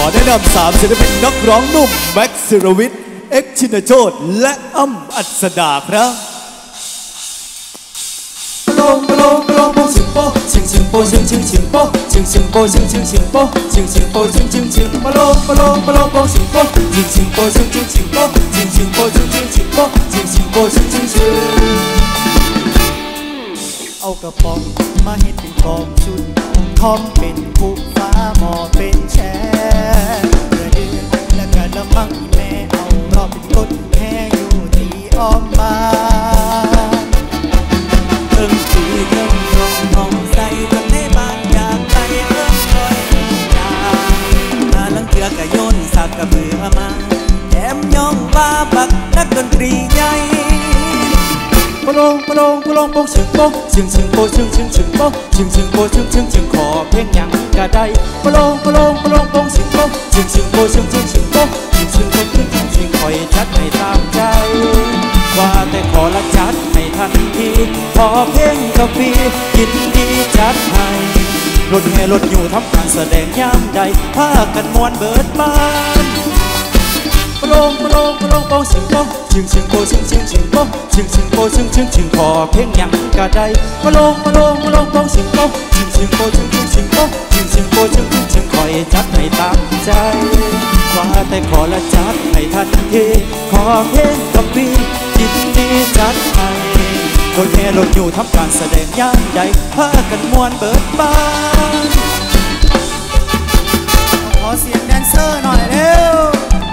แนะนำ3ศิลปินนักร้องหนุ่มแม็กซ์ศิรวิทย์เอ็กซ์ชินโชติและอ้ำอัศดาครับปลงปลงปลงปงชิงโปชิงชิงโปชิงชิงชิงโปชิงชิงโปชิงชิงชิงโปชิงชิงโปชิงชิงชิงปลงปลงปลงปงชิงโปชิงชิงโปชิงชิงชิงโปชิงชิงโปชิงชิงชิงโปชิงชิงโปชิงชิงชิงเอากระป๋องมาเฮ็ดเป็นกองชุดทอมเป็นผู้ฟ้าหมอเป็นแชร์เดือดและกระมังแม่เอารอบเป็นก้นแค่อยู่ที่อ้อมบ้านเอิ้งสีเอิ้งรองห้องใส่ทั้งในบ้านอยากไปเอิ้งคอยเอิ้งยามาลังเถือกะโยนสักกะเบื่อมาแถมย่องว่าบักนักดนตรีใหญ่ปลงปลงปลงปงชิงโปชิงชิงโปชิงชิงชิงโปชิงชิงโปชิงชิงชิงขอเพลงยังกะได้ปลงปลงปลงปงชิงโปชิงชิงโปชิงชิงชิงโปชิงชิงโปชิงชิงชิงคอยจัดให้ตามใจว่าแต่ขอละจัดให้ทันทีขอเพลงกาแฟยินดีจัดให้รถแห่รถอยู่ทำการแสดงยามใดพากันมวนเบิดบ้านปลงปลงปลงปงชิงโปชิงชิงโปชิงชิงชิงโปชิงชิงโปชิงชิงชิงขอเพลงยังกะได้ปลงปลงปลงปงชิงโปชิงชิงโปชิงชิงชิงโปชิงชิงโปชิงชิงชิงคอยจัดให้ตามใจว่าแต่ขอละจัดให้ทันทีขอเพลงกับพี่ยินดีจัดให้รถแห่รถอยู่ทำการแสดงยามใดพากันมวนเบิดบ้านขอเสียงแดนเซอร์หน่อยเร็ว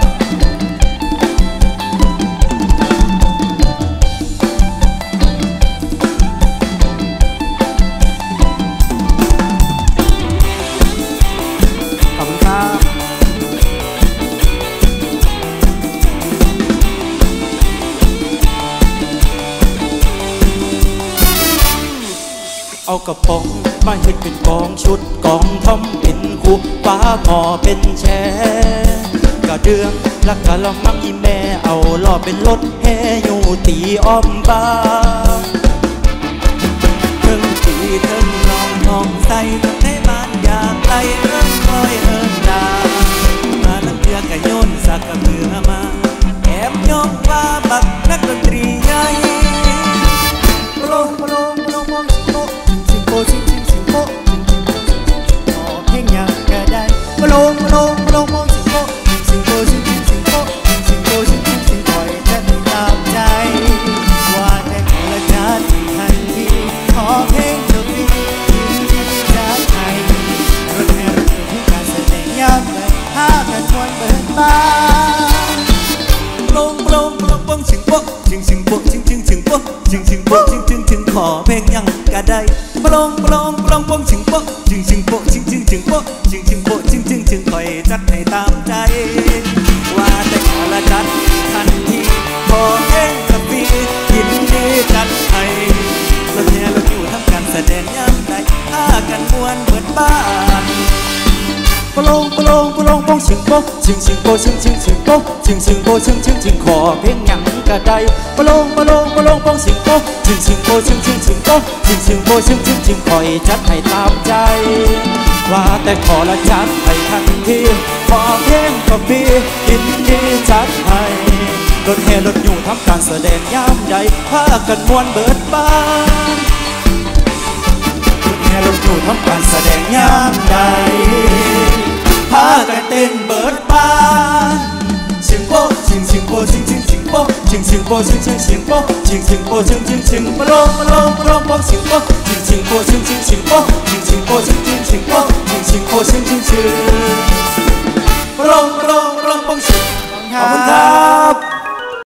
เอากระป๋องมาเฮ็ดเป็นกองชุดกองทอมเป็นคู่ฟ้าหมอเป็นแชร์กระเดืองและกะละมังอีแม่เอาล้อเป็นรถแห่อยู่ตีอ้อมบ้านเทิงตีเทิงรองห้องใส่ทั้งในบ้านอยากไล่เอิ้งคอยเอิ้งดามาลังเถือกะโยนสักกะเบื่อมาแอบย่องว่าบักนักดนตรีใหญ่ปลงปลงปลงปงชิงโปชิงโปชิงชิงชิงโปขอเพลงยังกะได้ปลงปลงปลงปงชิงโปชิงโปชิงชิงชิงโปชิงโปชิงชิงชิงคอยจัดให้ตามใจว่าแต่ขอละจัดทันทีขอเพลงจบดียินดีจัดให้รถแห่รถอยู่ที่การแสดงยามใดพากันมวนเบิดบ้านปลงปลงปลงปงชิงโปชิงชิงโปชิงชิงชิงโปชิงชิงโปชิงชิงชิงขอเพลงยังกะได้ปลงปลงปลงปงชิงโปชิงชิงโปชิงชิงชิงโปชิงชิงโปชิงชิงชิงคอยจัดให้ตามใจว่าแต่ขอละจัดทันทีขอเพลงกับพี่ยินดีจัดให้รถแห่รถอยู่ทำการแสดงยามใดพากันมวนเบิดบ้านปลงปลงปลงปงชิงโปชิงชิงโปชิงชิงชิงโปชิงชิงโปชิงชิงชิงขอเพลงยังกะได้ปลงปลงปลงปงชิงโปชิงชิงโปชิงชิงชิงโปชิงชิงโปชิงชิงชิงคอยจัดให้ตามใจว่าแต่ขอละจัดให้ทันทีขอเพลงกับพี่ยินดีจัดให้รถแห่รถอยู่ทำการแสดงยามใดพากันมวนเบิดบ้านรถแห่รถอยู่ทำการแสดงยามใดพากันเต้นเบิดบ้านชิงโปชิงชิงโปชิงชิงชิงโปชิงชิงโปชิงชิงชิงโปชิงชิงโปชิงชิงชิงปลงปลงปลงปงชิงโปชิงชิงโปชิงชิงชิงโปชิงชิงโปชิงชิงชิงโปชิงชิงโปชิงชิงชิงปลงปลงปลงปงชิงขอบคุณครับ